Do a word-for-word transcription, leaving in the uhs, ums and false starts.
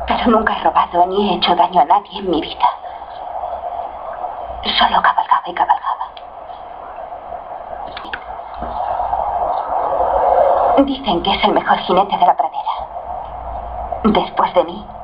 Pero nunca he robado ni he hecho daño a nadie en mi vida. Solo cabalgaba y cabalgaba. Dicen que es el mejor jinete de la pradera. Después de mí,